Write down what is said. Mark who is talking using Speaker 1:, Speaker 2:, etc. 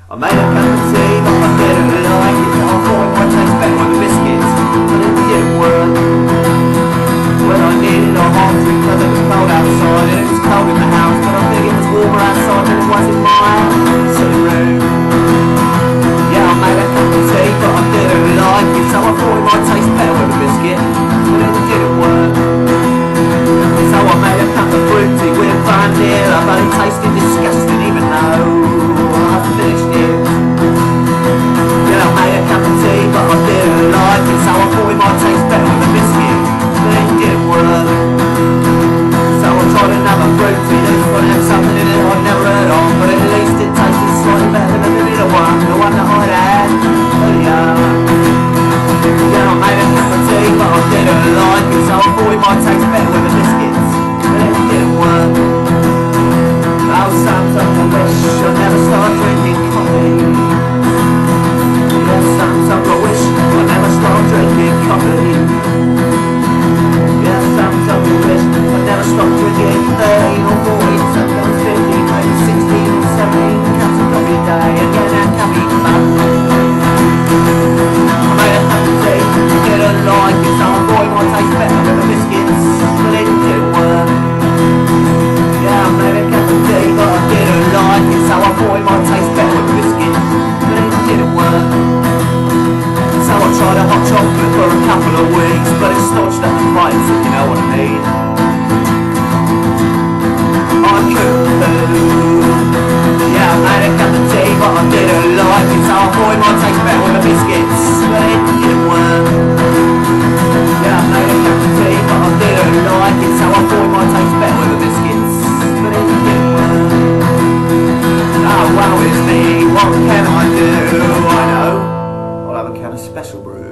Speaker 1: I made a cup of tea, but I didn't like it. I thought it might taste better with the biscuits, but it didn't work. When I needed a hot drink because it was cold outside, and it was cold in the house, but I think it was warmer outside than it was in my sitting room. Yeah, I made a cup of tea, but I didn't like it, so I thought it might taste better with a biscuit, but it didn't work. So I made a cup of fruit tea with vanilla, but it tasted disgusting even though I finished it. Yeah, I made a cup of tea, but I didn't like it, so I thought it might taste better with a biscuit, but it didn't work. So I tried another fruit tea, this one had something in it I'd never heard of, but at least it tasted slightly better than the little one, the one that I'd had earlier. Yeah, I made a cup of tea, but I didn't like it, so I thought it might taste better with a biscuit, but it didn't work. Oh, sometimes I wish I'd never start drinking coffee. Yeah, sometimes I wish I'd never start drinking coffee. Yeah, sometimes I wish I'd never stop drinking 13 or 14, sometimes 15, maybe 16 or 17 cups of coffee a day, and get that coffee fun. I made a cup of tea, didn't like it, so I thought it might taste better with the biscuits, but it didn't work. Yeah, I made a cup of tea, but I didn't like it, so I thought it might taste better with the biscuits, but it didn't work. So I tried a hot chocolate for a couple of weeks, but it stodged up the pipes, if you know what I mean. I couldn't do. Yeah, I made a cup of tea, but I didn't like it, so I thought it might taste better with the biscuits, but it didn't work. Yeah, I made a cup of tea, but I didn't like it, so I thought it might taste better with the biscuits, but it didn't work. Oh, well, it's me, what can I do? I know, I'll have a can of special brew.